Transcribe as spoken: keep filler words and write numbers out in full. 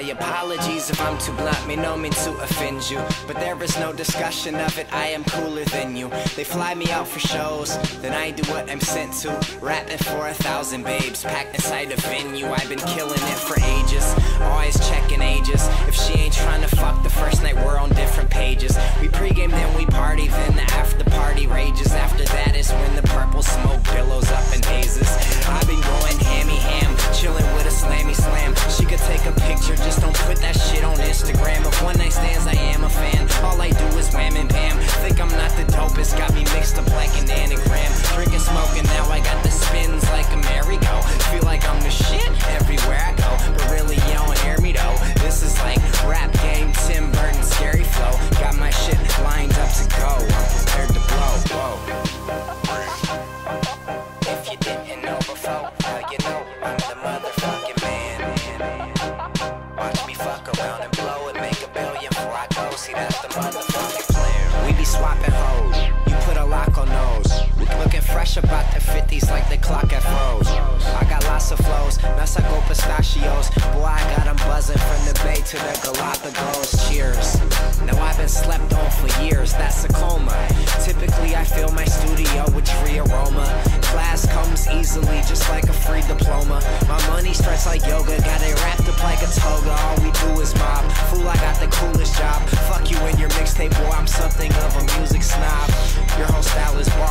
apologies if I'm too blunt, me no mean to offend you, but there is no discussion of it, I am cooler than you. They fly me out for shows, then I do what I'm sent to, rapping for a thousand babes, packed inside a venue. I've been killing it for ages, always checking ages. If she ain't trying to fuck the first night, we're on different pages. We pregame, then we party, then the after party rages. After that is when the purple smoke billows up in hazes. I've been going hammy ham, chilling with a slammy slam. She could take a picture, just don't put that shit on Instagram. Of one night stands, I am a fan. All I do is wham and bam. Think I'm not the dopest, got me mixed up like an anagram. Drinking, smoking, now I got the spins like a merry-go. Feel like I'm the shit everywhere I go, but really you don't hear me though. This is like rap game, Tim Burton, scary flow. Got my shit lined up to go, I'm prepared to blow. Whoa. If you didn't know before, now you know I'm the motherfucking man. Watch me fuck around and blow it, make a billion before I go. See, that's the motherfucking plan. We be swapping hoes, you put a lock on those. Looking fresh about the fifties like the clock at froze. I got lots of flows, mess I go pistachios. Boy, I got them buzzing from the Bay to the Galapagos. Cheers. Now I've been slept on for years, that's a coma. Typically I fill my studio with tree aroma. Class comes easily, just like a free diploma. My money starts like yoga, got it wrapped up like a toga. All we do is mob, fool, I got the coolest job. Fuck you and your mixtape, boy, I'm something of a music snob. Your whole style is